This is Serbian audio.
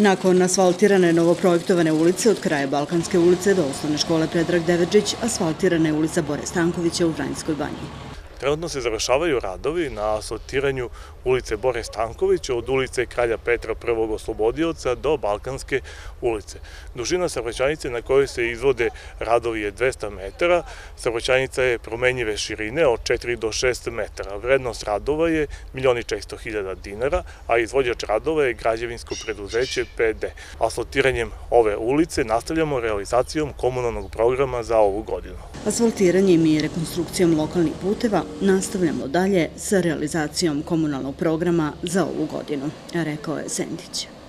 Nakon asfaltirane novoprojektovane ulice od kraja Balkanske ulice do osnovne škole Predrag Deverdžić, asfaltirana je ulica Bore Stankovića u Vranjskoj banji. Trenutno se završavaju radovi na asfaltiranju ulice Bore Stankovića od ulice Kralja Petra I. Oslobodioca do Balkanske ulice. Dužina saobraćajnice na kojoj se izvode radovi je 200 metara, saobraćajnica je promenjive širine od 4 do 6 metara. Vrednost radova je 1.400.000 dinara, a izvođač radova je građevinsko preduzeće PD. Asfaltiranjem ove ulice nastavljamo realizacijom komunalnog programa za ovu godinu. Asfaltiranjem i rekonstrukcijom lokalnih puteva nastavljamo dalje sa realizacijom komunalnog programa za ovu godinu, rekao je Sendić.